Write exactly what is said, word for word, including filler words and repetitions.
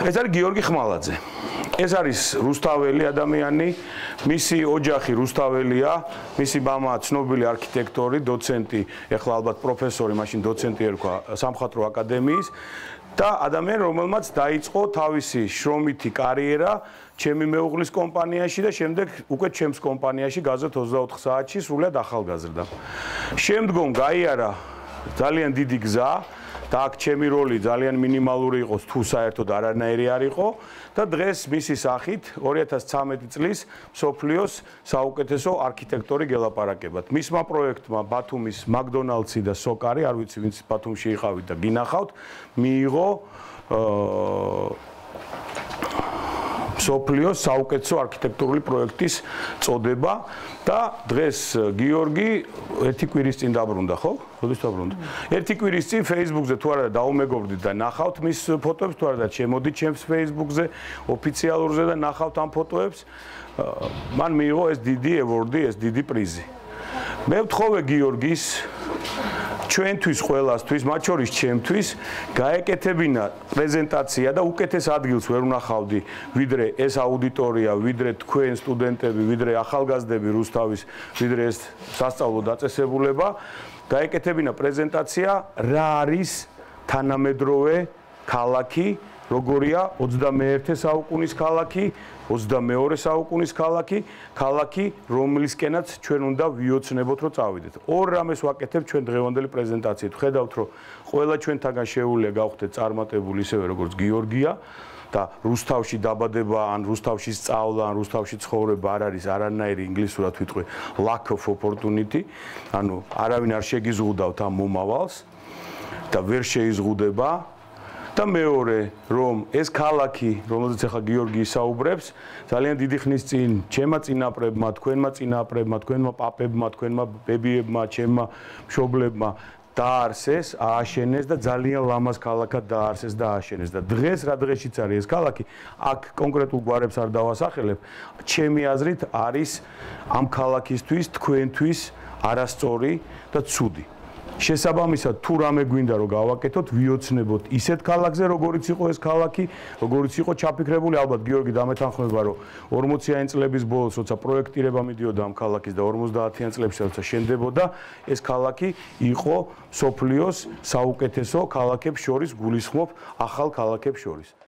ეს არის გიორგი ხმალაძე. ეს არის რუსთაველი ადამიანი, მისი ოჯახი რუსთაველია, მისი მამა ცნობილი არქიტექტორი, დოცენტი, ეხლა ალბათ პროფესორი, მაშინ დოცენტი ერქვა სამხატვრო აკადემიის და ადამიანი, რომელმაც დაიწყო თავისი შრომითი კარიერა ჩემი მეუღლის კომპანიაში და შემდეგ უკვე ჩემს კომპანიაში გაზეთ ოცდაოთხ საათში სრულად ახალგაზრდა. შემდგომ გაიარა ძალიან დიდი გზა და აქ ჩემი როლი ძალიან მინიმალური იყო, თუ საერთოდ არანაირი არ იყო და დღეს მისი სახით ორი ათას ცხრამეტი წლის მსოფლიოს საუკეთესო არქიტექტორი გელაპარაკებათ. მისმა პროექტმა ბათუმის მაკდონალდსი და სოკარი, არ ვიცი ვინც ბათუმში იყავით და გინახავთ, მიიღო მსოფლიოს საუკეთესო არქიტექტურული პროექტის წოდება და დღეს გიორგი ერთი კვირის წინ დაბრუნდა, ხო? როდის დაბრუნდა? ერთი კვირის წინ Facebook-ზე თუ არა დაუმეგობრდით და ნახავთ მის ფოტოებს, თუ არა და შემოდით ჩემს Facebook-ზე, ოფიციალურზე და ნახავთ ამ ფოტოებს, მან მიიღო ეს დიდი ევორდი, ეს დიდი პრიზი. მე ვთხოვე გიორგის ჩვენთვის ყველასთვის, მათ შორის ჩემთვის, გაეკეთებინა პრეზენტაცია და უკეთეს ადგილს ვერ ვნახავდი, ვიდრე ეს აუდიტორია, ვიდრე თქვენ სტუდენტები, ვიდრე ახალგაზრდები რუსთავის, ვიდრე ეს სასწავლო დაწესებულება, გაეკეთებინა პრეზენტაცია, რა არის თანამედროვე ქალაქი, როგორია ოცდამეერთე საუკუნის ქალაქი, ოცდამეორე საუკუნის ქალაქი, ქალაქი, რომლისკენაც ჩვენ უნდა ვიოცნებოთ, რომ წავიდეთ. ორ რამეს ვაკეთებ ჩვენ დღევანდელი პრეზენტაციით. ხედავთ, რომ ყველა ჩვენთაგან შეუძლია გავხდეთ წარმატებული ისევე როგორც გიორგია და რუსთავში დაბადება, ან რუსთავში სწავლა, ან რუსთავში ცხოვრება არ არის არანაირი ინგლისურად ვიტყვი lack of opportunity, ანუ არავინ არ შეგიზღუდავთ ამ მომავალს და ვერ შეიზღუდება. და მეორე, რომ ეს ქალაქი, რომელზეც ახლა გიორგი ისაუბრებს, ძალიან დიდი ხნის წინ ჩემმა წინაპრებმა, თქვენმა წინაპრებმა, თქვენმა პაპებმა, თქვენმა ბებიებმა, ჩემმა მშობლებმა დაარსეს, ააშენეს და ძალიან ლამაზ ქალაქად დაარსეს და ააშენეს და დღეს რა დღეშიც არის ეს ქალაქი, აქ კონკრეტულ გვარებს არ დავასახელებ, ჩემი აზრით არის ამ ქალაქისთვის, თქვენთვის არასწორი და ცუდი. შესაბამისად, თუ რამე გვინდა რომ გავაკეთოთ, ვიოცნებოთ ისეთ ქალაქზე, როგორიც იყო ეს ქალაქი, როგორიც იყო ჩაფიქრებული, ალბათ გიორგი დამეთანხმება, რომ ორმოციანი წლების ბოლოს, როცა პროექტირება მიდიოდა ამ ქალაქის და ორმოცდაათიან წლებში, როცა შენდებოდა, ეს ქალაქი იყო მსოფლიოს საუკეთესო ქალაქებს შორის, გულისხმობ ახალ ქალაქებს შორის.